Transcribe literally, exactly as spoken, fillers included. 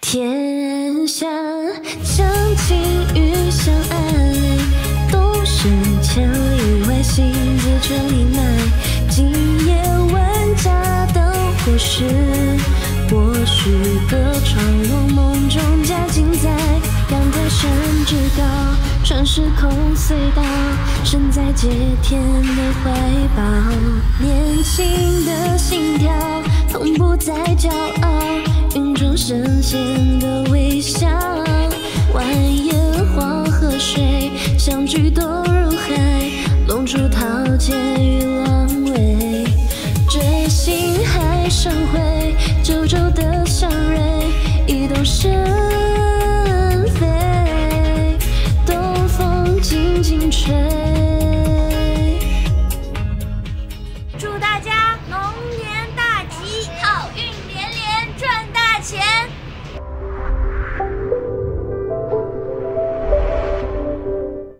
天下相亲与相爱，都是千里外行自千里来。今夜万家灯火时，或许歌唱落梦中加精彩。两条绳之高，穿时空隧道，身在接天的怀抱。年轻的心跳，从不再骄傲，云中神仙的微笑。蜿蜒黄河水，相聚多如海，弄出桃涧与狼尾。这星海生辉，九州的祥瑞，一动身飞。东风轻轻吹。